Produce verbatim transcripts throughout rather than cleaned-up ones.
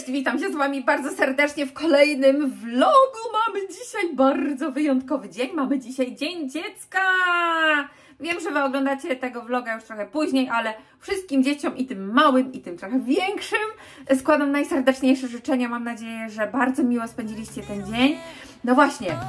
Cześć, witam się z Wami bardzo serdecznie w kolejnym vlogu. Mamy dzisiaj bardzo wyjątkowy dzień, mamy dzisiaj Dzień Dziecka. Wiem, że Wy oglądacie tego vloga już trochę później, ale wszystkim dzieciom, i tym małym, i tym trochę większym, składam najserdeczniejsze życzenia. Mam nadzieję, że bardzo miło spędziliście ten dzień. No właśnie.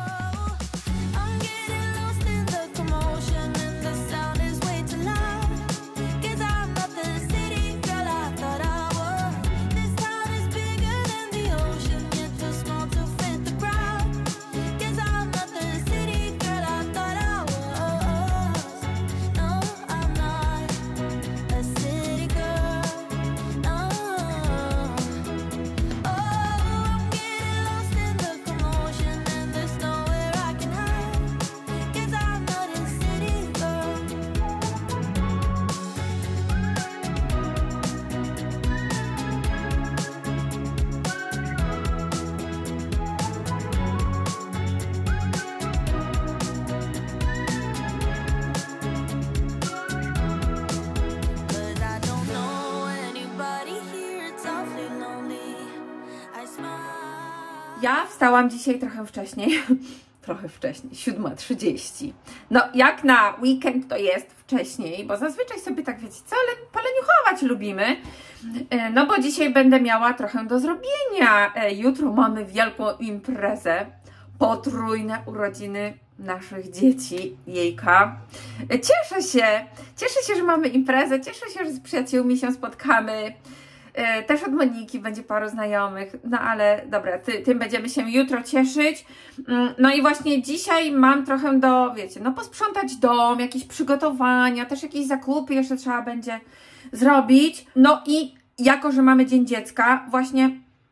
Ja wstałam dzisiaj trochę wcześniej, trochę wcześniej, siódma trzydzieści. No jak na weekend to jest wcześniej, bo zazwyczaj sobie tak, wiecie co, ale poleniuchować lubimy. No bo dzisiaj będę miała trochę do zrobienia. Jutro mamy wielką imprezę, potrójne urodziny naszych dzieci, jejka. Cieszę się, cieszę się, że mamy imprezę, cieszę się, że z przyjaciółmi się spotkamy. Też od Moniki będzie paru znajomych, no ale dobra, ty, tym będziemy się jutro cieszyć. No i właśnie dzisiaj mam trochę do, wiecie, no posprzątać dom, jakieś przygotowania, też jakieś zakupy jeszcze trzeba będzie zrobić. No i jako, że mamy Dzień Dziecka, właśnie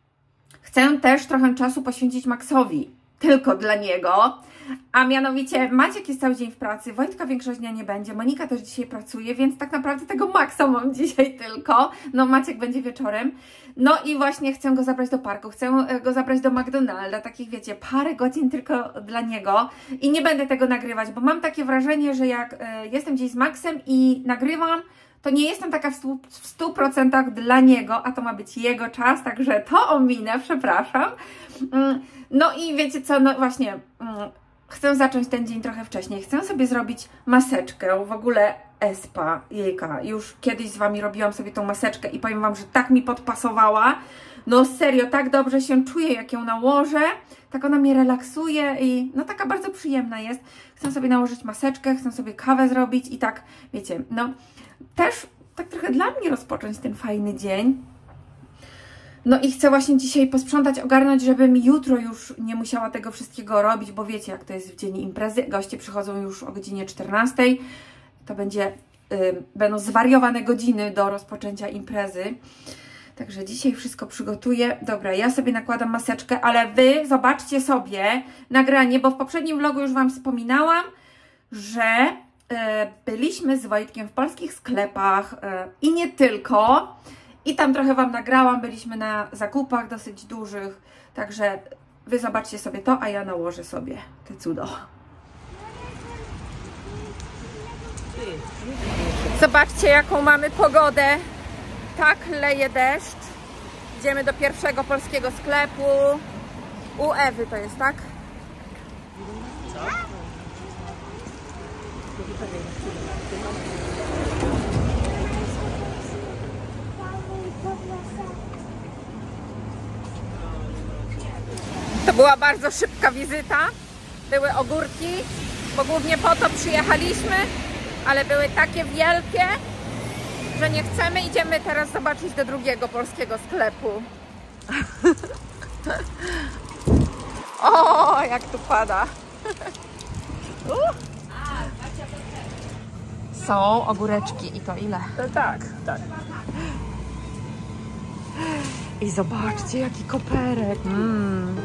chcę też trochę czasu poświęcić Maxowi, tylko dla niego. A mianowicie Maciek jest cały dzień w pracy, Wojtka większość dnia nie będzie, Monika też dzisiaj pracuje, więc tak naprawdę tego Maxa mam dzisiaj tylko. No Maciek będzie wieczorem. No i właśnie chcę go zabrać do parku, chcę go zabrać do McDonalda, takich wiecie, parę godzin tylko dla niego. I nie będę tego nagrywać, bo mam takie wrażenie, że jak y, jestem gdzieś z Maxem i nagrywam, to nie jestem taka w stu procentach dla niego, a to ma być jego czas, także to ominę, przepraszam. No i wiecie co, no właśnie, chcę zacząć ten dzień trochę wcześniej. Chcę sobie zrobić maseczkę, w ogóle Espa, jejka. Już kiedyś z Wami robiłam sobie tą maseczkę i powiem Wam, że tak mi podpasowała. No serio, tak dobrze się czuję, jak ją nałożę. Tak ona mnie relaksuje i no taka bardzo przyjemna jest. Chcę sobie nałożyć maseczkę, chcę sobie kawę zrobić i tak, wiecie, no też tak trochę dla mnie rozpocząć ten fajny dzień. No i chcę właśnie dzisiaj posprzątać, ogarnąć, żebym jutro już nie musiała tego wszystkiego robić, bo wiecie, jak to jest w dzień imprezy. Goście przychodzą już o godzinie czternastej. To będzie, yy, będą zwariowane godziny do rozpoczęcia imprezy. Także dzisiaj wszystko przygotuję. Dobra, ja sobie nakładam maseczkę, ale Wy zobaczcie sobie nagranie, bo w poprzednim vlogu już Wam wspominałam, że yy, byliśmy z Wojtkiem w polskich sklepach yy, i nie tylko. I tam trochę Wam nagrałam, byliśmy na zakupach dosyć dużych, także Wy zobaczcie sobie to, a ja nałożę sobie te cudo. Zobaczcie, jaką mamy pogodę. Tak leje deszcz. Idziemy do pierwszego polskiego sklepu. U Ewy to jest, tak? Co? To była bardzo szybka wizyta, były ogórki, bo głównie po to przyjechaliśmy, ale były takie wielkie, że nie chcemy. Idziemy teraz zobaczyć do drugiego polskiego sklepu. O, jak tu pada. Są ogóreczki i to ile? Tak, tak. I zobaczcie, jaki koperek. Mm.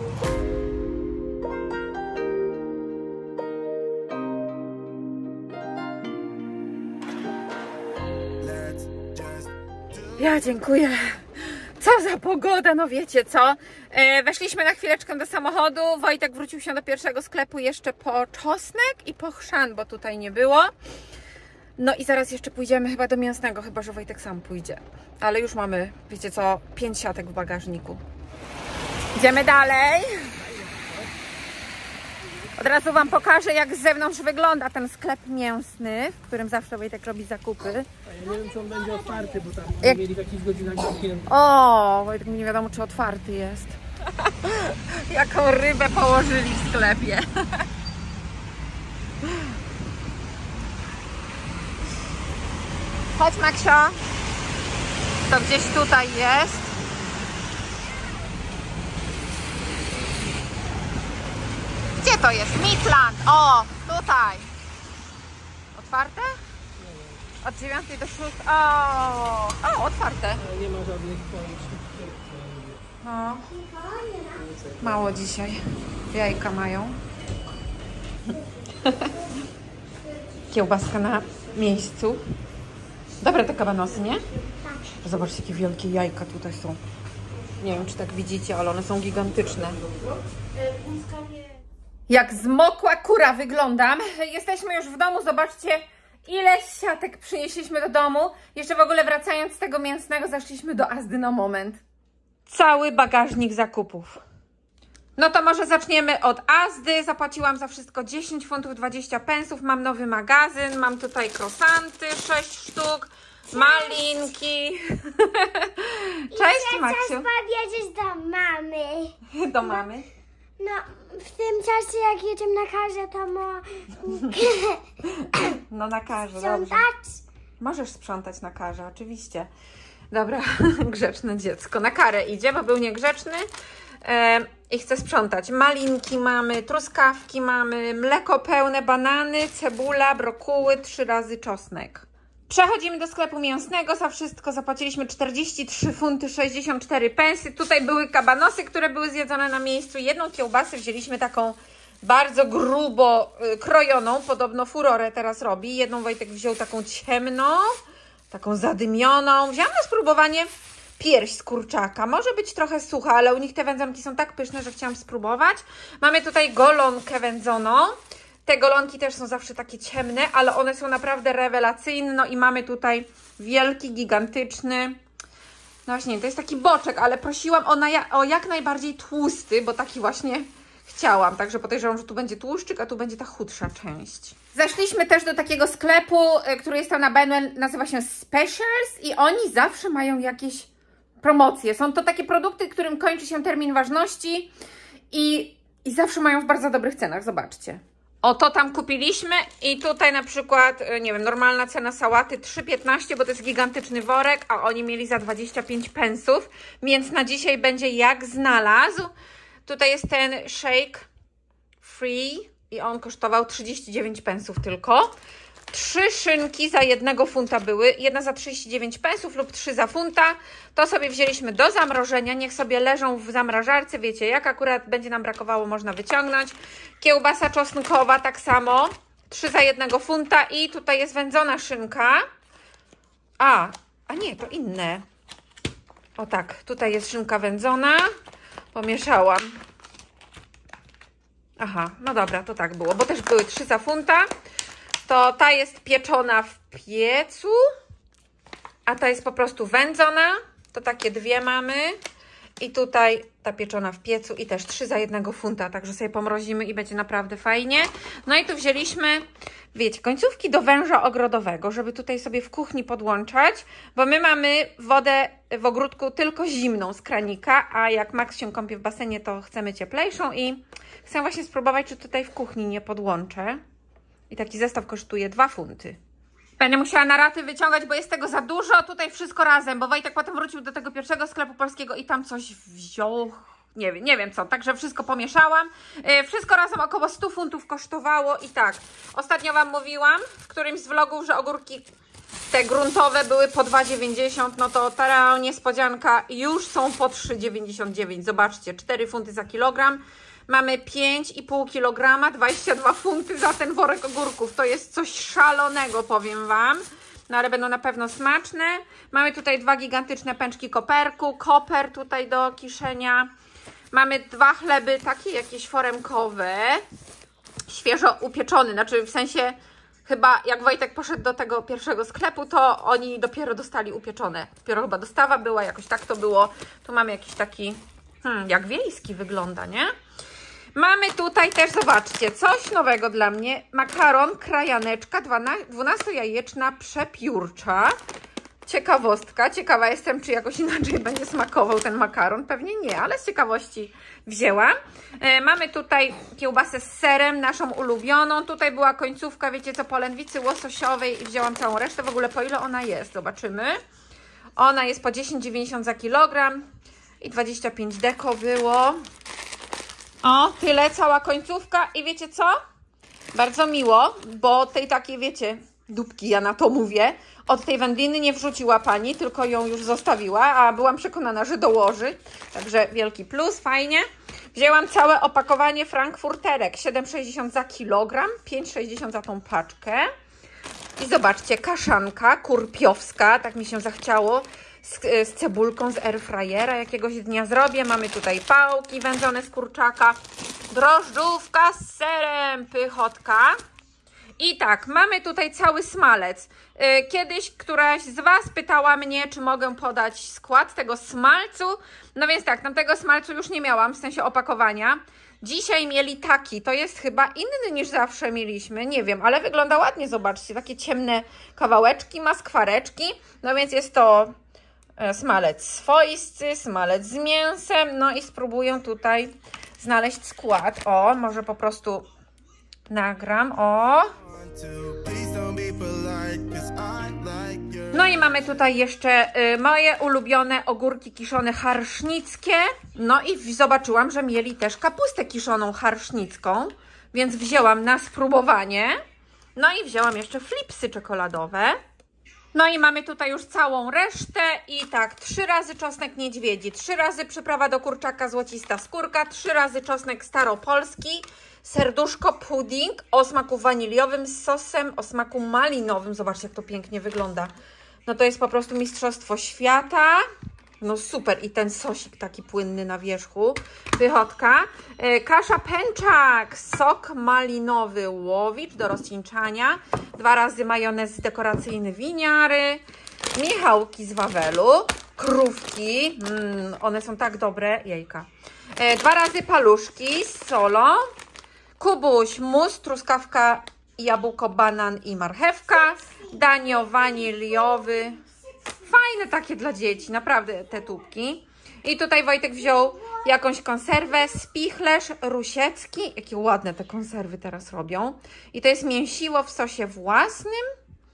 Ja dziękuję. Co za pogoda, no wiecie co? E, weszliśmy na chwileczkę do samochodu. Wojtek wrócił się do pierwszego sklepu jeszcze po czosnek i po chrzan, bo tutaj nie było. No i zaraz jeszcze pójdziemy chyba do mięsnego, chyba że Wojtek sam pójdzie. Ale już mamy, wiecie co, pięć siatek w bagażniku. Idziemy dalej. Od razu Wam pokażę, jak z zewnątrz wygląda ten sklep mięsny, w którym zawsze Wojtek robi zakupy. Ja nie wiem, czy on będzie otwarty, bo tam Jak... mieli w jakichś godzinach zamknięty. O, Wojtek, nie wiadomo, czy otwarty jest. Jaką rybę położyli w sklepie. Chodź, Maksio. To gdzieś tutaj jest. Gdzie to jest? Midland. O, tutaj. Otwarte? Od dziewiątej do szóstej. O, o, otwarte. Nie ma żadnych pojęć. No. Mało dzisiaj. Jajka mają. Kiełbaska na miejscu. Dobre te kabanosy, nie? Zobaczcie, jakie wielkie jajka tutaj są. Nie wiem, czy tak widzicie, ale one są gigantyczne. Jak zmokła kura wyglądam. Jesteśmy już w domu, zobaczcie, ile siatek przynieśliśmy do domu. Jeszcze w ogóle wracając z tego mięsnego, zaszliśmy do Asdy na moment. Cały bagażnik zakupów. No to może zaczniemy od Asdy. Zapłaciłam za wszystko dziesięć funtów dwadzieścia pensów. Mam nowy magazyn, mam tutaj krosanty, sześć sztuk, malinki. Cześć, Maksiu. Chcę powiedzieć do mamy. Do mamy. No, w tym czasie jak jedziemy na karze, to mo... No na karze, dobrze. sprzątać. Możesz sprzątać na karze, oczywiście. Dobra, grzeczne dziecko. Na karę idzie, bo był niegrzeczny e, i chce sprzątać. Malinki mamy, truskawki mamy, mleko pełne, banany, cebula, brokuły, trzy razy czosnek. Przechodzimy do sklepu mięsnego. Za wszystko zapłaciliśmy czterdzieści trzy funty sześćdziesiąt cztery pensy. Tutaj były kabanosy, które były zjedzone na miejscu. Jedną kiełbasę wzięliśmy taką bardzo grubo y, krojoną. Podobno furorę teraz robi. Jedną Wojtek wziął taką ciemną, taką zadymioną. Wziąłam na spróbowanie pierś z kurczaka. Może być trochę sucha, ale u nich te wędzonki są tak pyszne, że chciałam spróbować. Mamy tutaj golonkę wędzoną. Te golonki też są zawsze takie ciemne, ale one są naprawdę rewelacyjne. No i mamy tutaj wielki, gigantyczny, no właśnie, to jest taki boczek, ale prosiłam o, na, o jak najbardziej tłusty, bo taki właśnie chciałam. Także podejrzewam, że tu będzie tłuszczyk, a tu będzie ta chudsza część. Zeszliśmy też do takiego sklepu, który jest tam na Benwell, nazywa się Specials i oni zawsze mają jakieś promocje. Są to takie produkty, którym kończy się termin ważności i, i zawsze mają w bardzo dobrych cenach, zobaczcie. O, to tam kupiliśmy i tutaj na przykład, nie wiem, normalna cena sałaty trzy piętnaście, bo to jest gigantyczny worek, a oni mieli za dwadzieścia pięć pensów, więc na dzisiaj będzie jak znalazł. Tutaj jest ten shake free i on kosztował trzydzieści dziewięć pensów tylko. Trzy szynki za jednego funta były, jedna za trzydzieści dziewięć pensów lub trzy za funta. To sobie wzięliśmy do zamrożenia, niech sobie leżą w zamrażarce, wiecie, jak akurat będzie nam brakowało, można wyciągnąć. Kiełbasa czosnkowa tak samo, trzy za jednego funta i tutaj jest wędzona szynka. A, a nie, to inne. O tak, tutaj jest szynka wędzona, pomieszałam. Aha, no dobra, to tak było, bo też były trzy za funta. To ta jest pieczona w piecu, a ta jest po prostu wędzona. To takie dwie mamy. I tutaj ta pieczona w piecu i też trzy za jednego funta, także sobie pomrozimy i będzie naprawdę fajnie. No i tu wzięliśmy, wiecie, końcówki do węża ogrodowego, żeby tutaj sobie w kuchni podłączać, bo my mamy wodę w ogródku tylko zimną z kranika, a jak Max się kąpie w basenie, to chcemy cieplejszą i chcę właśnie spróbować, czy tutaj w kuchni nie podłączę. I taki zestaw kosztuje dwa funty. Będę musiała na raty wyciągać, bo jest tego za dużo. Tutaj wszystko razem, bo Wojtek potem wrócił do tego pierwszego sklepu polskiego i tam coś wziął. Nie wiem, nie wiem co. Także wszystko pomieszałam. Yy, wszystko razem około stu funtów kosztowało. I tak, ostatnio Wam mówiłam w którymś z vlogów, że ogórki te gruntowe były po dwa dziewięćdziesiąt. No to ta niespodzianka, już są po trzy dziewięćdziesiąt dziewięć. Zobaczcie, cztery funty za kilogram. Mamy pięć i pół kilograma, dwadzieścia dwa funty za ten worek ogórków. To jest coś szalonego, powiem Wam. No ale będą na pewno smaczne. Mamy tutaj dwa gigantyczne pęczki koperku. Koper tutaj do kiszenia. Mamy dwa chleby takie jakieś foremkowe. Świeżo upieczony, znaczy w sensie chyba jak Wojtek poszedł do tego pierwszego sklepu, to oni dopiero dostali upieczone. Dopiero chyba dostawa była, jakoś tak to było. Tu mamy jakiś taki, hmm, jak wiejski wygląda, nie? Mamy tutaj też, zobaczcie, coś nowego dla mnie. Makaron krajaneczka dwunastojajeczna przepiórcza. Ciekawostka. Ciekawa jestem, czy jakoś inaczej będzie smakował ten makaron. Pewnie nie, ale z ciekawości wzięłam. E, mamy tutaj kiełbasę z serem, naszą ulubioną. Tutaj była końcówka, wiecie co, polędwicy łososiowej i wzięłam całą resztę. W ogóle po ile ona jest? Zobaczymy. Ona jest po dziesięć dziewięćdziesiąt za kilogram i dwadzieścia pięć deko było. O, tyle, cała końcówka. I wiecie co? Bardzo miło, bo tej takiej, wiecie, dupki, ja na to mówię, od tej wędliny nie wrzuciła pani, tylko ją już zostawiła, a byłam przekonana, że dołoży. Także wielki plus, fajnie. Wzięłam całe opakowanie frankfurterek, siedem sześćdziesiąt za kilogram, pięć sześćdziesiąt za tą paczkę. I zobaczcie, kaszanka kurpiowska, tak mi się zachciało, z, z cebulką z airfryera, jakiegoś dnia zrobię. Mamy tutaj pałki wędzone z kurczaka, drożdżówka z serem, pychotka. I tak, mamy tutaj cały smalec. Kiedyś któraś z Was pytała mnie, czy mogę podać skład tego smalcu. No więc tak, tamtego smalcu już nie miałam, w sensie opakowania. Dzisiaj mieli taki, to jest chyba inny niż zawsze mieliśmy, nie wiem, ale wygląda ładnie, zobaczcie, takie ciemne kawałeczki, ma skwareczki. No więc jest to smalec swoisty, smalec z mięsem. No i spróbuję tutaj znaleźć skład. O, może po prostu nagram, o. No i mamy tutaj jeszcze y, moje ulubione ogórki kiszone harsznickie. No i zobaczyłam, że mieli też kapustę kiszoną harsznicką, więc wzięłam na spróbowanie. No i wzięłam jeszcze flipsy czekoladowe. No i mamy tutaj już całą resztę i tak, trzy razy czosnek niedźwiedzi, trzy razy przyprawa do kurczaka złocista skórka, trzy razy czosnek staropolski, serduszko pudding o smaku waniliowym z sosem o smaku malinowym. Zobaczcie, jak to pięknie wygląda. No to jest po prostu mistrzostwo świata. No super. I ten sosik taki płynny na wierzchu. Pychotka. Yy, kasza pęczak. Sok malinowy łowicz do rozcieńczania. Dwa razy majonez dekoracyjny winiary. Michałki z Wawelu. Krówki. Mm, one są tak dobre. Jajka. Yy, dwa razy paluszki z solą. Kubuś, mus, truskawka, jabłko, banan i marchewka. Danio waniliowy. Fajne takie dla dzieci, naprawdę te tubki. I tutaj Wojtek wziął jakąś konserwę, spichlerz rusiecki. Jakie ładne te konserwy teraz robią. I to jest mięsiło w sosie własnym.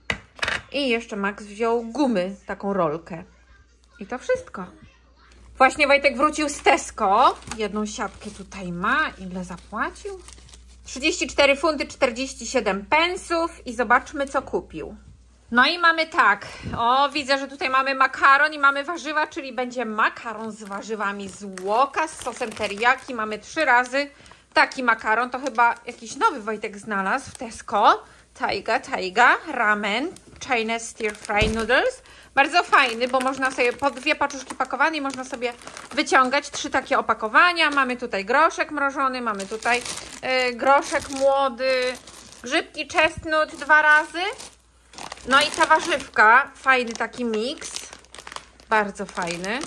I jeszcze Max wziął gumy, taką rolkę. I to wszystko. Właśnie Wojtek wrócił z Tesco. Jedną siatkę tutaj ma. Ile zapłacił? trzydzieści cztery funty czterdzieści siedem pensów. I zobaczmy, co kupił. No i mamy tak, o widzę, że tutaj mamy makaron i mamy warzywa, czyli będzie makaron z warzywami z łoka, z sosem teriyaki. Mamy trzy razy taki makaron, to chyba jakiś nowy Wojtek znalazł w Tesco. Taiga, Taiga, ramen, Chinese stir fry noodles. Bardzo fajny, bo można sobie po dwie paczuszki pakowane i można sobie wyciągać trzy takie opakowania. Mamy tutaj groszek mrożony, mamy tutaj yy, groszek młody, grzybki chestnut dwa razy. No i ta warzywka, fajny taki miks, bardzo fajny.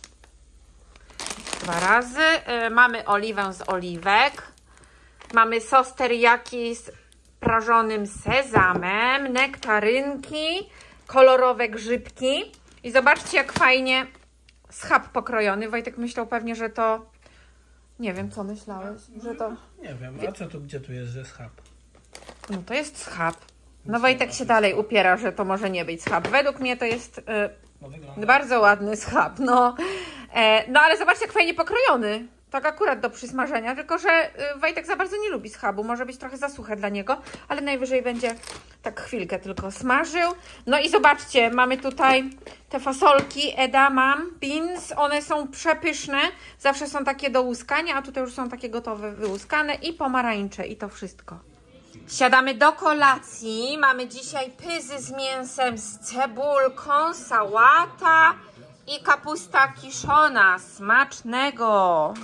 Dwa razy. Yy, mamy oliwę z oliwek. Mamy sos teriyaki z prażonym sezamem, nektarynki, kolorowe grzybki. I zobaczcie, jak fajnie schab pokrojony. Wojtek myślał pewnie, że to... Nie wiem, co myślałeś? Że to... Nie wiem, a co tu, gdzie tu jest, że schab? No to jest schab. No Wojtek się dalej upiera, że to może nie być schab. Według mnie to jest yy, bardzo ładny schab. No. E, no ale zobaczcie, jak fajnie pokrojony. Tak akurat do przysmażenia, tylko że yy, Wojtek za bardzo nie lubi schabu. Może być trochę za suche dla niego, ale najwyżej będzie tak chwilkę tylko smażył. No i zobaczcie, mamy tutaj te fasolki edamame beans. One są przepyszne. Zawsze są takie do łuskania, a tutaj już są takie gotowe, wyłuskane. I pomarańcze i to wszystko. Siadamy do kolacji. Mamy dzisiaj pyzy z mięsem, z cebulką, sałata i kapusta kiszona. Smacznego!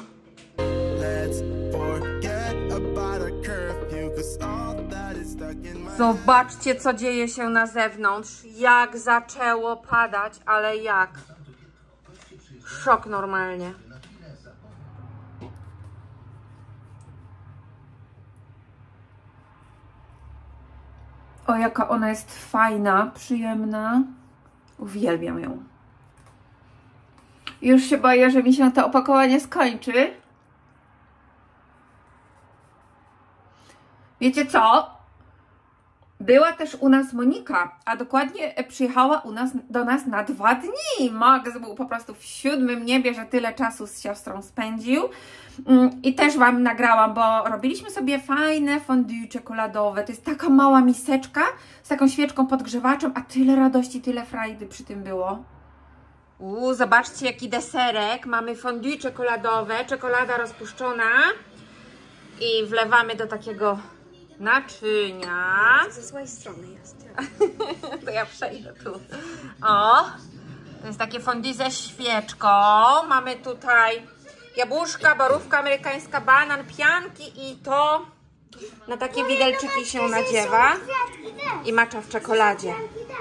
Zobaczcie, co dzieje się na zewnątrz. Jak zaczęło padać, ale jak. Szok normalnie. O, jaka ona jest fajna, przyjemna. Uwielbiam ją. Już się boję, że mi się to opakowanie skończy. Wiecie co? Była też u nas Monika, a dokładnie przyjechała u nas, do nas na dwa dni. Max był po prostu w siódmym niebie, że tyle czasu z siostrą spędził. I też Wam nagrałam, bo robiliśmy sobie fajne fondue czekoladowe. To jest taka mała miseczka z taką świeczką podgrzewaczem, a tyle radości, tyle frajdy przy tym było. Uuu, zobaczcie jaki deserek. Mamy fondue czekoladowe, czekolada rozpuszczona i wlewamy do takiego naczynia. Ze złej strony jest. To ja przejdę tu. O, to jest takie fondue ze świeczką. Mamy tutaj jabłuszka, borówka amerykańska, banan, pianki i to na takie widelczyki się nadziewa. I macza w czekoladzie.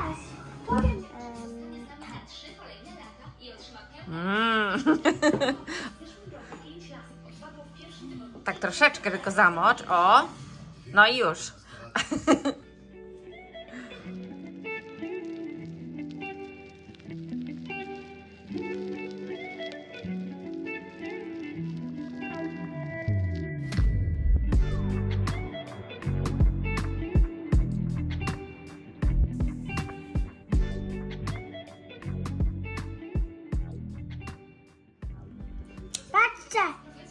Mm. Tak troszeczkę tylko zamocz. O, no i już. Patrzcie!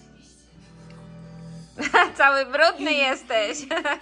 Cały brudny jesteś.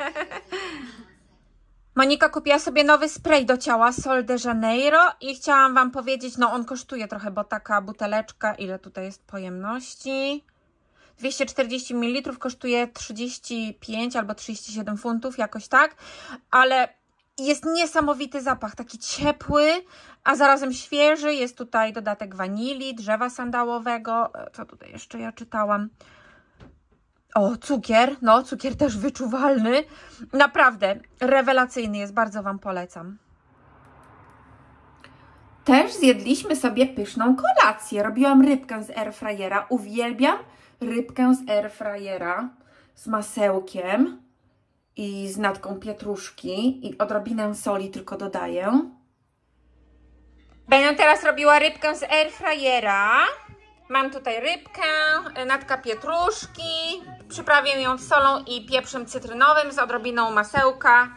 Monika kupiła sobie nowy spray do ciała Sol de Janeiro i chciałam Wam powiedzieć, no on kosztuje trochę, bo taka buteleczka, ile tutaj jest pojemności? dwieście czterdzieści mililitrów kosztuje trzydzieści pięć albo trzydzieści siedem funtów, jakoś tak, ale jest niesamowity zapach, taki ciepły, a zarazem świeży. Jest tutaj dodatek wanilii, drzewa sandałowego, co tutaj jeszcze ja czytałam? O, cukier, no cukier też wyczuwalny. Naprawdę, rewelacyjny jest, bardzo Wam polecam. Też zjedliśmy sobie pyszną kolację. Robiłam rybkę z airfryera. Uwielbiam rybkę z airfryera z masełkiem i z natką pietruszki i odrobinę soli tylko dodaję. Będę teraz robiła rybkę z airfryera. Mam tutaj rybkę, natka pietruszki, przyprawię ją solą i pieprzem cytrynowym z odrobiną masełka.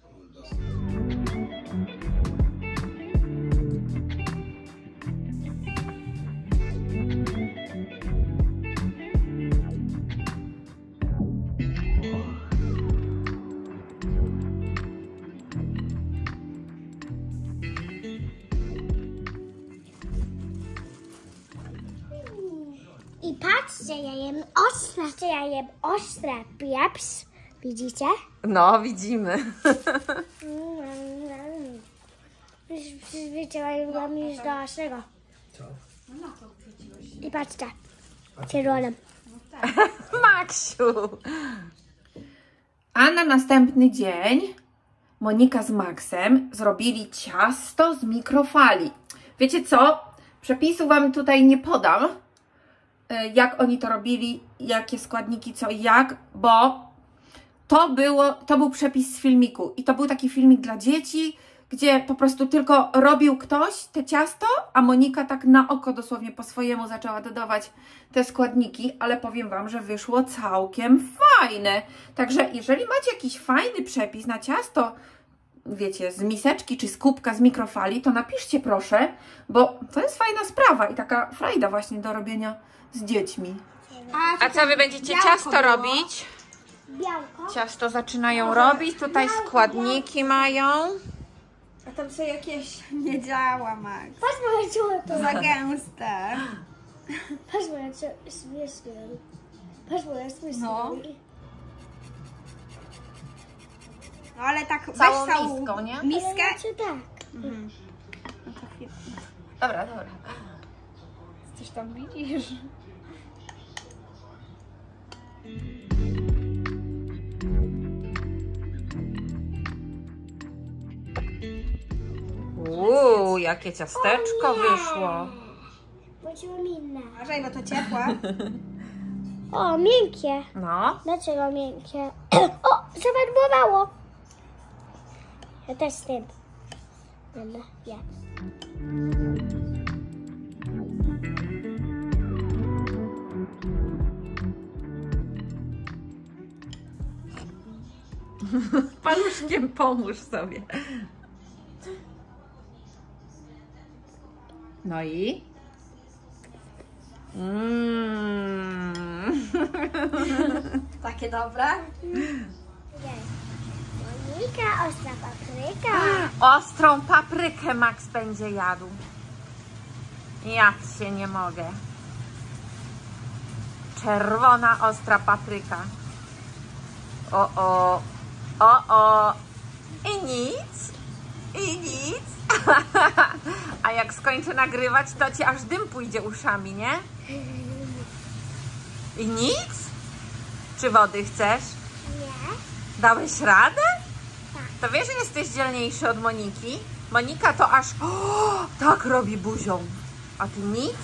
I patrzcie, ja jem ostre. Patrzcie, ja jem ostre pieprz. Widzicie? No, widzimy. Już przyzwyczaiłam już do ostrego. Co? I patrzcie, czerwonym. Maksiu! A na następny dzień Monika z Maxem zrobili ciasto z mikrofali. Wiecie co? Przepisu Wam tutaj nie podam, jak oni to robili, jakie składniki, co i jak, bo to, było, to był przepis z filmiku i to był taki filmik dla dzieci, gdzie po prostu tylko robił ktoś te ciasto, a Monika tak na oko dosłownie po swojemu zaczęła dodawać te składniki, ale powiem Wam, że wyszło całkiem fajne. Także jeżeli macie jakiś fajny przepis na ciasto, wiecie, z miseczki czy z kubka z mikrofali, to napiszcie proszę, bo to jest fajna sprawa i taka frajda właśnie do robienia z dziećmi. A co Wy będziecie ciasto robić? Białko. Ciasto zaczynają robić, tutaj składniki mają. A tam są jakieś... Nie działa, Max. Patrz moje ciało. Za gęste. Patrz moje śmieszne. Patrz moje śmieszne. No. No ale tak Całą weź całą miską, nie? miskę. Znaczy tak. Mhm. No to chwilę. Dobra, dobra. Coś tam widzisz? jakie ciasteczko wyszło. Włożyłam inne. Uważaj, bo to ciepłe. O, miękkie. No. Dlaczego miękkie? O, zawędrowało. Ja też z tym. Będę, ja. Paluszkiem pomóż sobie. No i? Mm. Takie dobre. Monika, ostra papryka. Ostrą paprykę Max będzie jadł. Ja się nie mogę. Czerwona, ostra papryka. O, o, o, o. I nic. I nic. A jak skończę nagrywać, to ci aż dym pójdzie uszami, nie? I nic? Czy wody chcesz? Nie. Dałeś radę? To wiesz, że jesteś dzielniejszy od Moniki? Monika to aż o, tak robi buzią. A ty nic?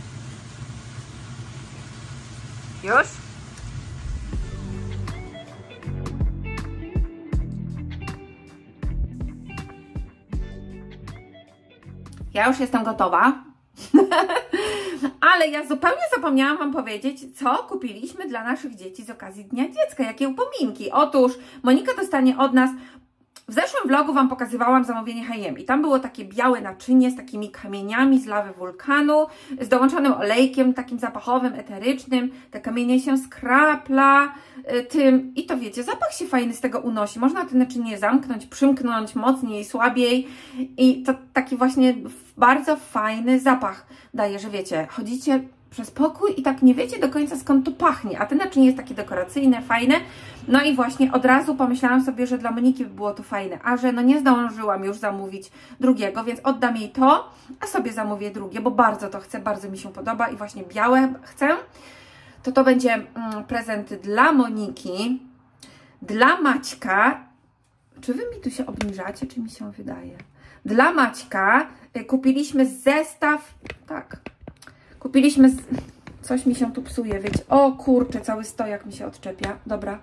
Już? Ja już jestem gotowa. Ale ja zupełnie zapomniałam Wam powiedzieć, co kupiliśmy dla naszych dzieci z okazji Dnia Dziecka. Jakie upominki. Otóż Monika dostanie od nas... W zeszłym vlogu Wam pokazywałam zamówienie H i M i tam było takie białe naczynie z takimi kamieniami z lawy wulkanu, z dołączonym olejkiem takim zapachowym, eterycznym. Te kamienie się skrapla y, tym i to wiecie, zapach się fajny z tego unosi. Można to naczynie zamknąć, przymknąć mocniej, słabiej i to taki właśnie bardzo fajny zapach daje, że wiecie, chodzicie przez pokój i tak nie wiecie do końca skąd to pachnie, a te naczynie jest takie dekoracyjne, fajne. No i właśnie od razu pomyślałam sobie, że dla Moniki by było to fajne, a że no nie zdążyłam już zamówić drugiego, więc oddam jej to, a sobie zamówię drugie, bo bardzo to chcę, bardzo mi się podoba i właśnie białe chcę. To to będzie mm, prezent dla Moniki, dla Maćka. Czy Wy mi tu się obniżacie, czy mi się wydaje? Dla Maćka y, kupiliśmy zestaw, tak, kupiliśmy, z... coś mi się tu psuje, wiecie, o kurczę, cały stojak mi się odczepia, dobra.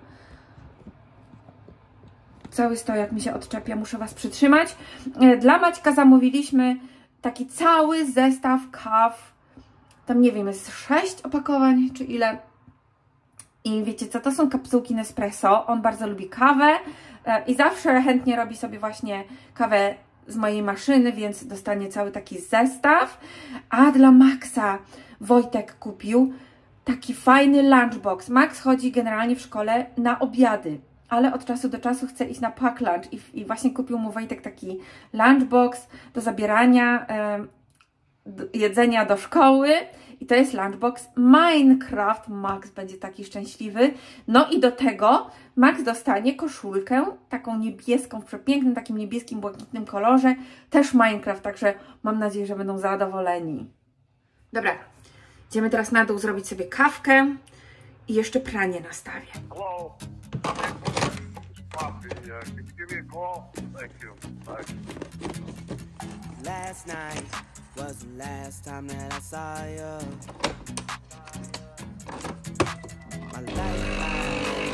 Cały stojak mi się odczepia, muszę Was przytrzymać. Dla Maćka zamówiliśmy taki cały zestaw kaw. Tam nie wiem, jest sześć opakowań, czy ile. I wiecie co, to są kapsułki Nespresso. On bardzo lubi kawę i zawsze chętnie robi sobie właśnie kawę z mojej maszyny, więc dostanie cały taki zestaw. A dla Maxa Wojtek kupił taki fajny lunchbox. Max chodzi generalnie w szkole na obiady, ale od czasu do czasu chce iść na pack lunch i, i właśnie kupił mu Wojtek taki lunchbox do zabierania e, do jedzenia do szkoły i to jest lunchbox Minecraft. Max będzie taki szczęśliwy. No i do tego Max dostanie koszulkę taką niebieską, w przepięknym takim niebieskim, błękitnym kolorze, też Minecraft, także mam nadzieję, że będą zadowoleni. Dobra, idziemy teraz na dół zrobić sobie kawkę i jeszcze pranie nastawię. Hello. Coffee. Uh, can you give me a call? Thank you. Bye. Last night was the last time that I saw you. My lifeline.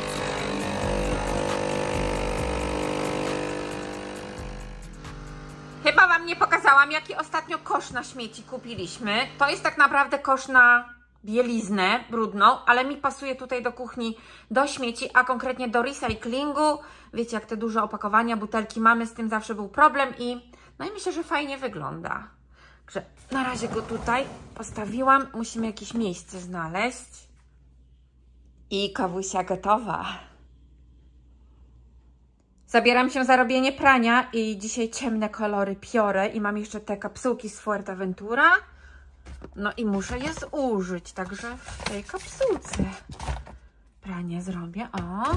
Chyba Wam nie pokazałam, jaki ostatnio kosz na śmieci kupiliśmy. To jest tak naprawdę kosz na bieliznę brudną, ale mi pasuje tutaj do kuchni, do śmieci, a konkretnie do recyklingu. Wiecie, jak te duże opakowania, butelki mamy, z tym zawsze był problem i no i myślę, że fajnie wygląda. Także na razie go tutaj postawiłam. Musimy jakieś miejsce znaleźć. I kawusia gotowa. Zabieram się za robienie prania i dzisiaj ciemne kolory piorę i mam jeszcze te kapsułki z Fuerteventura. No i muszę je zużyć, także w tej kapsułce pranie zrobię. O!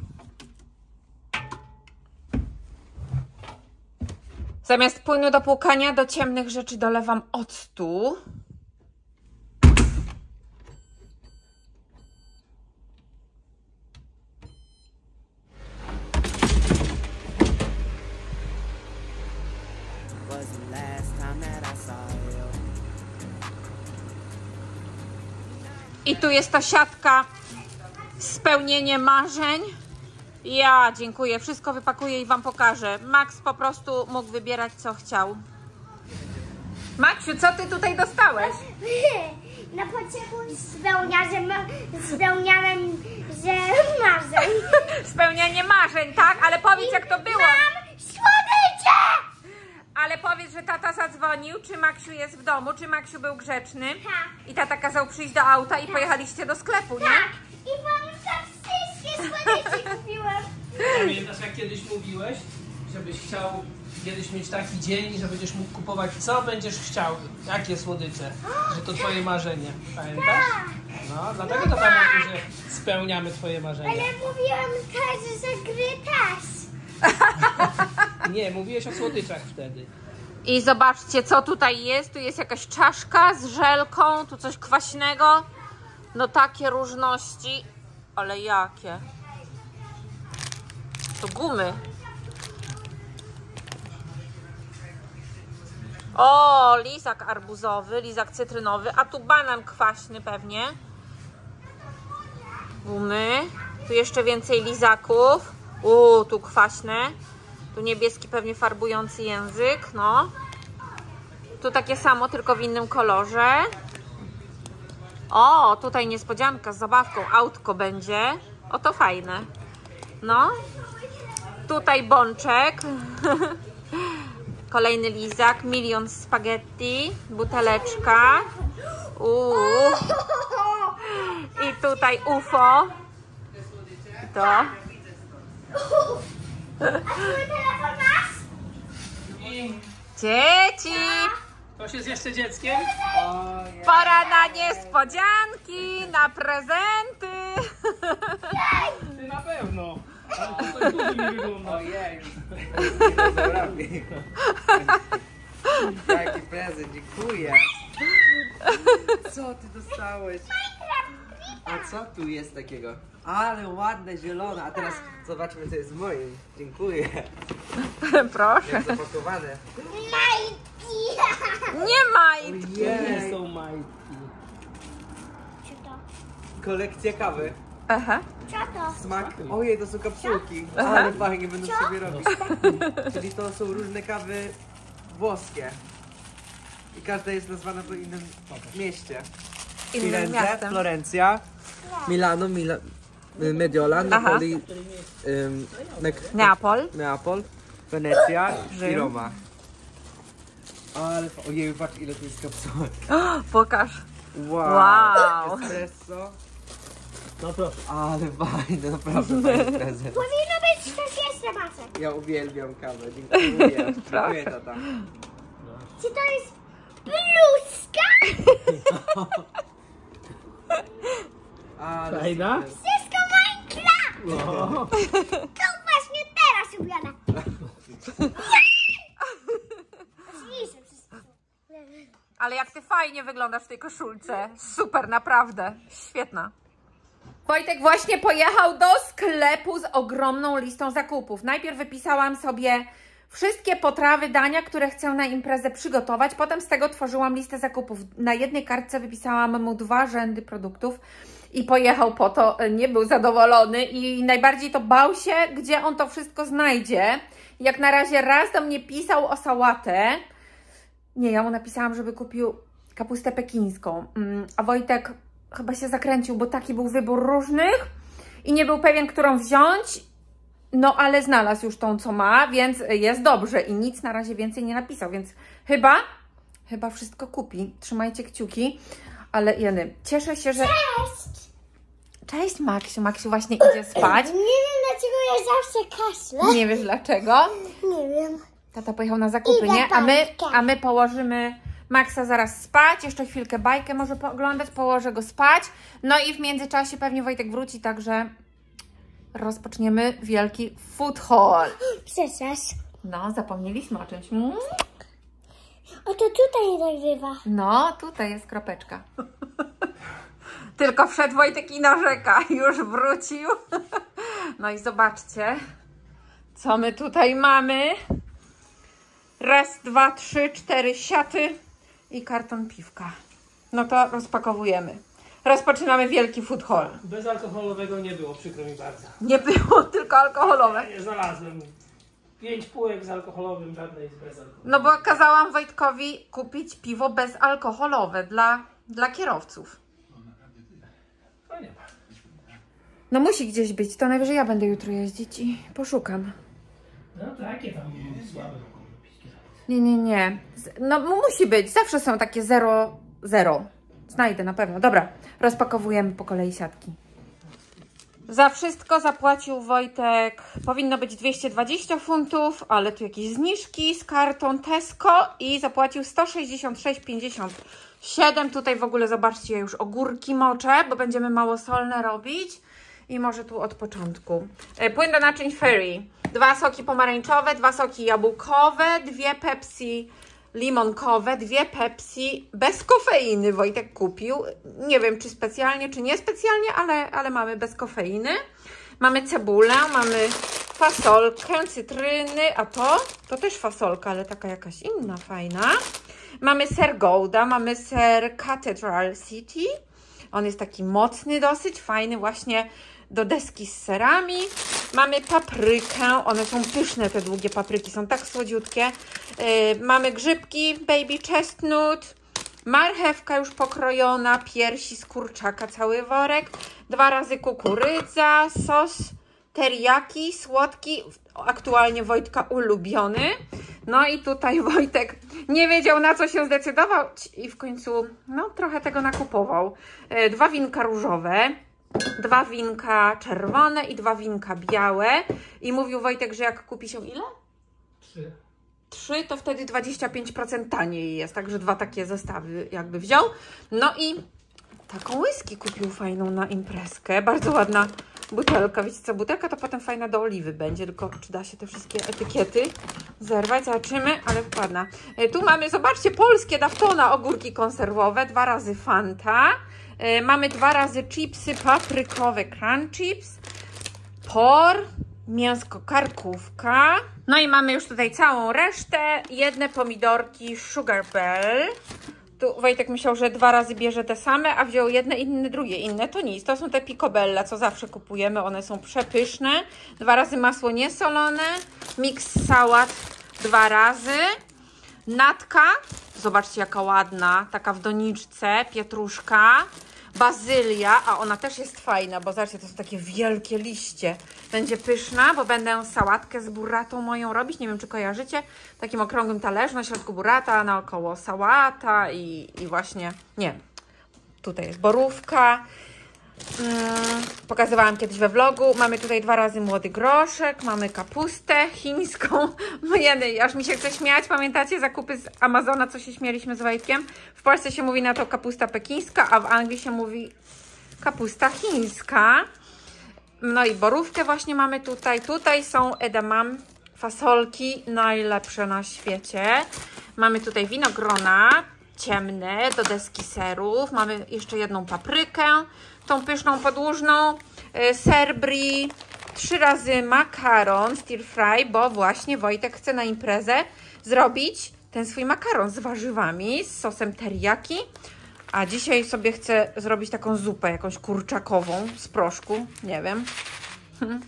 Zamiast płynu do płukania do ciemnych rzeczy dolewam octu. Was the last time that I tu jest ta siatka spełnienie marzeń. Ja dziękuję. Wszystko wypakuję i wam pokażę. Max po prostu mógł wybierać, co chciał. Maksiu, co ty tutaj dostałeś? Na początku spełniałem, spełniałem że marzeń. Spełnianie marzeń, tak? Ale powiedz, jak to było. Mam słodycze! Ale powiedz, że tata zadzwonił, czy Maksiu jest w domu, czy Maksiu był grzeczny. Tak. I tata kazał przyjść do auta i pojechaliście do sklepu, nie? Tak. I wam tam wszystkie słodycze kupiłam. Pamiętasz, jak kiedyś mówiłeś, żebyś chciał kiedyś mieć taki dzień, że będziesz mógł kupować co będziesz chciał, jakie słodycze, że to twoje marzenie. Pamiętasz? No, dlatego to tam mówi, że spełniamy twoje marzenia. Ale mówiłam też, że gry też. Nie, mówiłeś o słodyczach wtedy. I zobaczcie, co tutaj jest. Tu jest jakaś czaszka z żelką, tu coś kwaśnego. No takie różności. Ale jakie? To gumy. O, lizak arbuzowy, lizak cytrynowy, a tu banan kwaśny pewnie. Gumy. Tu jeszcze więcej lizaków. Uuu, tu kwaśne. Tu niebieski pewnie farbujący język, no. Tu takie samo, tylko w innym kolorze. O, tutaj niespodzianka z zabawką, autko będzie. O, to fajne. No. Tutaj bączek. Kolejny lizak, milion spaghetti, buteleczka. Uuu. I tutaj U F O. I to. A twój telefon masz? Dzieci! Ktoś jest jeszcze dzieckiem? Pora na niespodzianki, na prezenty. Ty na pewno. Ale to coś dużo nie wygląda. Ojej, jaki prezent, dziękuję. Co ty dostałeś? A co tu jest takiego? Ale ładne, zielone. A teraz zobaczmy, co jest moim. Dziękuję. Proszę. Jak zapakowane. Majki! Nie majtki. Nie Ojej, są majtki. Co to? kolekcja kawy. Aha. Co to? Smak. Ojej, to są kapsułki. Aha. Ale fajnie będą sobie robić. Czyli to są różne kawy włoskie. I każda jest nazwana po innym mieście. Innym Firenze, miastem. Florencja, Milano, Mila Mediolan, Aha. Napoli, ym, Mek- Neapol. Neapol, Wenecja i Rzym. Roma. Ale fa- ojej, patrz ile tu jest kapsułek. Pokaż. Wow. Wow. Espresso. No proszę. Ale fajne, naprawdę fajny prezent. Powinno być coś jeszcze, Macek. Ja uwielbiam kawę, dziękuję. Dziękuję, tata. Czy to jest bluzka? Ale Fajna? super. Wszystko Minecraft! No. To właśnie teraz ubiorę. Oczywiście wszystko. Ale jak ty fajnie wyglądasz w tej koszulce. Super, naprawdę. Świetna. Wojtek właśnie pojechał do sklepu z ogromną listą zakupów. Najpierw wypisałam sobie wszystkie potrawy, dania, które chcę na imprezę przygotować. Potem z tego tworzyłam listę zakupów. Na jednej kartce wypisałam mu dwa rzędy produktów i pojechał po to. Nie był zadowolony i najbardziej to bał się, gdzie on to wszystko znajdzie. Jak na razie raz do mnie pisał o sałatę. Nie, ja mu napisałam, żeby kupił kapustę pekińską. A Wojtek chyba się zakręcił, bo taki był wybór różnych i nie był pewien, którą wziąć. No, ale znalazł już tą, co ma, więc jest dobrze i nic na razie więcej nie napisał, więc chyba, chyba wszystko kupi. Trzymajcie kciuki, ale Jeny, cieszę się, że... Cześć! Cześć, Maksiu. Maksiu właśnie idzie spać. Nie wiem, dlaczego ja zawsze kaszlę. Nie wiesz dlaczego? Nie wiem. Tata pojechał na zakupy, Idę nie? A my, babkę. a my położymy Maxa zaraz spać, jeszcze chwilkę bajkę może pooglądać, położę go spać. No i w międzyczasie pewnie Wojtek wróci, także rozpoczniemy wielki food haul. Przecież. No, zapomnieliśmy o czymś. Mm. O, to tutaj nagrywa. No, tutaj jest kropeczka. Tylko wszedł Wojtek i narzeka, już wrócił. No i zobaczcie, co my tutaj mamy. Raz, dwa, trzy, cztery siaty i karton piwka. No to rozpakowujemy. rozpoczynamy wielki food haul. Bezalkoholowego nie było, przykro mi bardzo. Nie było, tylko alkoholowe. Nie znalazłem. Pięć półek z alkoholowym, żadnej z bezalkoholowym. No bo kazałam Wojtkowi kupić piwo bezalkoholowe dla, dla kierowców. No nie ma. No musi gdzieś być, to najwyżej ja będę jutro jeździć i poszukam. No takie tam słabe. Nie, nie, nie. No musi być, zawsze są takie zero, zero. Znajdę na pewno. Dobra, rozpakowujemy po kolei siatki. Za wszystko zapłacił Wojtek, powinno być dwieście dwadzieścia funtów, ale tu jakieś zniżki z kartą Tesco i zapłacił sto sześćdziesiąt sześć pięćdziesiąt siedem. Tutaj w ogóle zobaczcie, już ogórki moczę, bo będziemy małosolne robić. I może tu od początku. Płyn do naczyń Fairy. Dwa soki pomarańczowe, dwa soki jabłkowe, dwie Pepsi limonkowe, dwie Pepsi bez kofeiny Wojtek kupił. Nie wiem, czy specjalnie, czy niespecjalnie, ale, ale mamy bez kofeiny. Mamy cebulę, mamy fasolkę, cytryny, a to? To też fasolka, ale taka jakaś inna, fajna. Mamy ser Gouda, mamy ser Cathedral City. On jest taki mocny dosyć, fajny właśnie do deski z serami. Mamy paprykę, one są pyszne, te długie papryki, są tak słodziutkie. Yy, mamy grzybki, baby chestnut, marchewka już pokrojona, piersi z kurczaka, cały worek, dwa razy kukurydza, sos teriyaki, słodki, aktualnie Wojtka ulubiony. No i tutaj Wojtek nie wiedział, na co się zdecydował i w końcu no trochę tego nakupował. Yy, dwa winka różowe, dwa winka czerwone i dwa winka białe. I mówił Wojtek, że jak kupi się ile? Trzy. Trzy, to wtedy dwadzieścia pięć procent taniej jest. Także dwa takie zestawy jakby wziął. No i taką whisky kupił fajną na imprezkę. Bardzo ładna butelka. Wiecie co, butelka to potem fajna do oliwy będzie. Tylko czy da się te wszystkie etykiety zerwać? Zobaczymy, ale ładna. Tu mamy, zobaczcie, polskie Daftona ogórki konserwowe. Dwa razy Fanta. Mamy dwa razy chipsy paprykowe Crunch Chips, por, mięsko karkówka. No i mamy już tutaj całą resztę. Jedne pomidorki Sugar Bell. Tu Wojtek myślał, że dwa razy bierze te same, a wziął jedne, inne, drugie, inne. To nic, to są te Picobella, co zawsze kupujemy. One są przepyszne. Dwa razy masło niesolone. Mix sałat dwa razy. Natka. Zobaczcie, jaka ładna, taka w doniczce, pietruszka, bazylia, a ona też jest fajna, bo zobaczcie, to są takie wielkie liście. Będzie pyszna, bo będę sałatkę z burratą moją robić, nie wiem, czy kojarzycie, w takim okrągłym talerzu, na środku burrata, naokoło sałata i, i właśnie, nie, tutaj jest borówka. Hmm, pokazywałam kiedyś we vlogu. Mamy tutaj dwa razy młody groszek, mamy kapustę chińską. Jeny, aż mi się chce śmiać. Pamiętacie zakupy z Amazona, co się śmieliśmy z Wojtkiem? W Polsce się mówi na to kapusta pekińska, a w Anglii się mówi kapusta chińska. No i borówkę właśnie mamy tutaj. Tutaj są edamame fasolki, najlepsze na świecie. Mamy tutaj winogrona ciemne do deski serów. Mamy jeszcze jedną paprykę, tą pyszną podłużną, ser brie, trzy razy makaron stir fry, bo właśnie Wojtek chce na imprezę zrobić ten swój makaron z warzywami, z sosem teriyaki, a dzisiaj sobie chcę zrobić taką zupę, jakąś kurczakową z proszku, nie wiem. Hmm.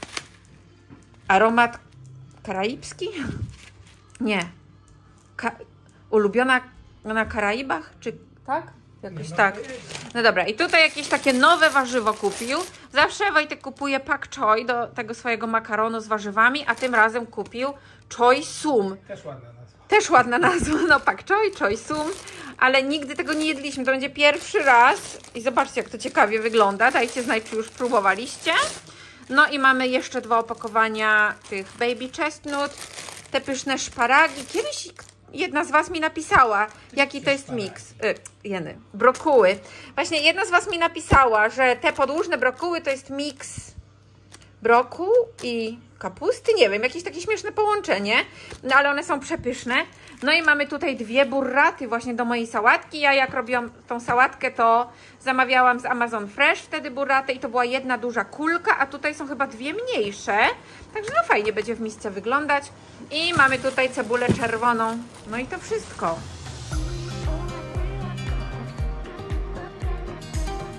Aromat karaibski? Nie. Ka ulubiona na Karaibach, czy tak? Jakoś tak. No dobra, i tutaj jakieś takie nowe warzywo kupił. Zawsze Wojtek kupuje pak choi do tego swojego makaronu z warzywami, a tym razem kupił choi sum. Też ładna nazwa. Też ładna nazwa, no pak choi, choi sum, ale nigdy tego nie jedliśmy. To będzie pierwszy raz i zobaczcie, jak to ciekawie wygląda. Dajcie znać, czy już próbowaliście. No i mamy jeszcze dwa opakowania tych baby chestnut, te pyszne szparagi. Kiedyś jedna z Was mi napisała, jaki to jest miks. Y, jeny, brokuły. Właśnie jedna z Was mi napisała, że te podłużne brokuły to jest miks brokuł i kapusty. Nie wiem, jakieś takie śmieszne połączenie, no ale one są przepyszne. No i mamy tutaj dwie burraty właśnie do mojej sałatki. Ja jak robiłam tą sałatkę, to zamawiałam z Amazon Fresh wtedy burratę i to była jedna duża kulka, a tutaj są chyba dwie mniejsze. Także no fajnie będzie w misce wyglądać. I mamy tutaj cebulę czerwoną. No i to wszystko.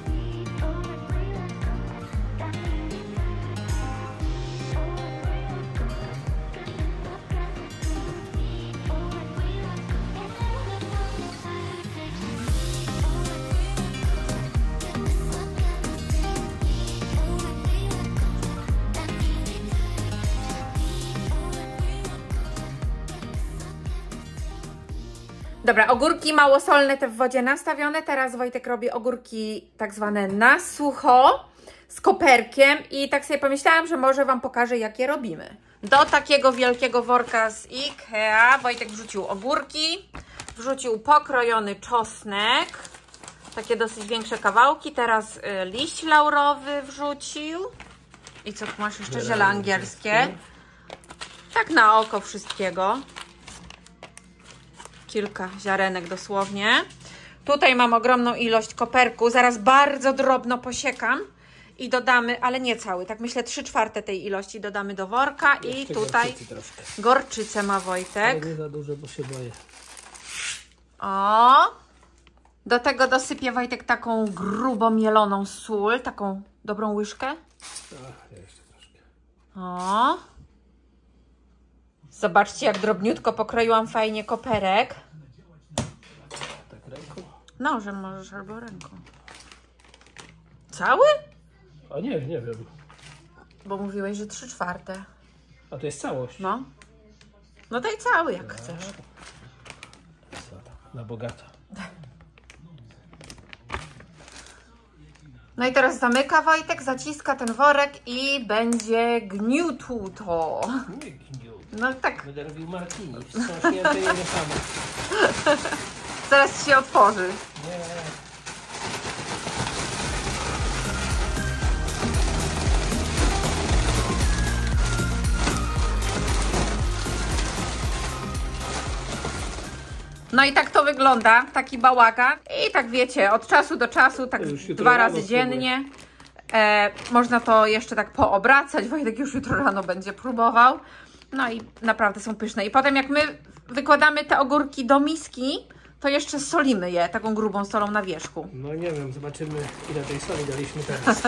Dobra, ogórki małosolne te w wodzie nastawione. Teraz Wojtek robi ogórki tak zwane na sucho z koperkiem i tak sobie pomyślałam, że może Wam pokażę, jak je robimy. Do takiego wielkiego worka z Ikea Wojtek wrzucił ogórki, wrzucił pokrojony czosnek, takie dosyć większe kawałki, teraz y, liść laurowy wrzucił i co, masz jeszcze ziele angielskie, tak na oko wszystkiego, kilka ziarenek dosłownie. Tutaj mam ogromną ilość koperku, zaraz bardzo drobno posiekam i dodamy, ale nie cały, tak myślę trzy czwarte tej ilości dodamy do worka i Jeszcze tutaj gorczycy troszkę. gorczycę ma Wojtek. Ale nie za dużo, bo się boję. O! Do tego dosypię Wojtek taką grubo mieloną sól, taką dobrą łyżkę. Ach, jeszcze troszkę. O! Zobaczcie, jak drobniutko pokroiłam fajnie koperek. Tak ręką? Nożem możesz albo ręką. Cały? A nie, nie wiem. Bo mówiłeś, że trzy czwarte. A to jest całość. No. No daj cały, jak chcesz. Co tam? Na bogato. No i teraz zamyka Wojtek, zaciska ten worek i będzie gniótł to. Nie gniół. No tak, Będę robił martini. Wstrząśnięte je same. zaraz się otworzy. Nie. No i tak to wygląda, taki bałagan. I tak wiecie, od czasu do czasu, tak Już jutro dwa rano razy dziennie. E, można to jeszcze tak poobracać. Wojtek już jutro rano będzie próbował. No i naprawdę są pyszne. I potem jak my wykładamy te ogórki do miski, to jeszcze solimy je taką grubą solą na wierzchu. No nie wiem, zobaczymy, ile tej soli daliśmy teraz.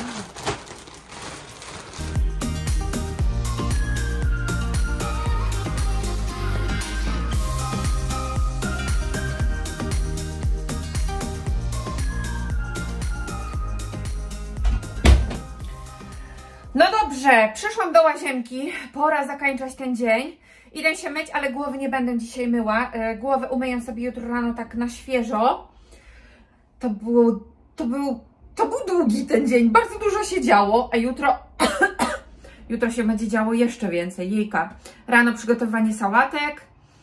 No dobrze, przyszłam do łazienki, pora zakończać ten dzień. Idę się myć, ale głowy nie będę dzisiaj myła. Głowę umyję sobie jutro rano tak na świeżo. To było, to był, to był długi ten dzień, bardzo dużo się działo, a jutro, jutro się będzie działo jeszcze więcej, jejka. Rano przygotowanie sałatek,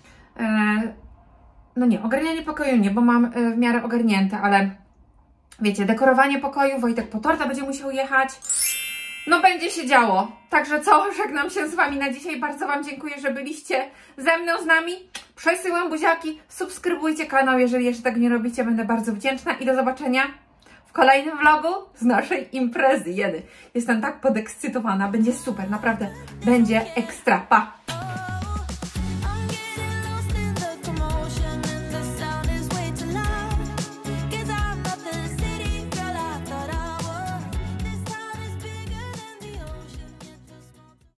no nie, ogarnianie pokoju nie, bo mam w miarę ogarnięte, ale wiecie, dekorowanie pokoju, Wojtek po torta będzie musiał jechać. No będzie się działo. Także co, żegnam się z Wami na dzisiaj. Bardzo Wam dziękuję, że byliście ze mną, z nami. Przesyłam buziaki. Subskrybujcie kanał, jeżeli jeszcze tak nie robicie. Będę bardzo wdzięczna i do zobaczenia w kolejnym vlogu z naszej imprezy. Jedy. Jestem tak podekscytowana. Będzie super, naprawdę. Będzie ekstra. Pa!